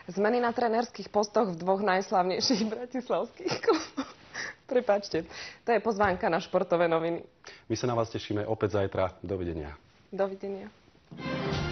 Zmeny na trénerských postoch v dvoch najslavnejších bratislavských kluboch. Prepáčte, to je pozvánka na športové noviny. My sa na vás tešíme opäť zajtra. Dovidenia. Dovidenia.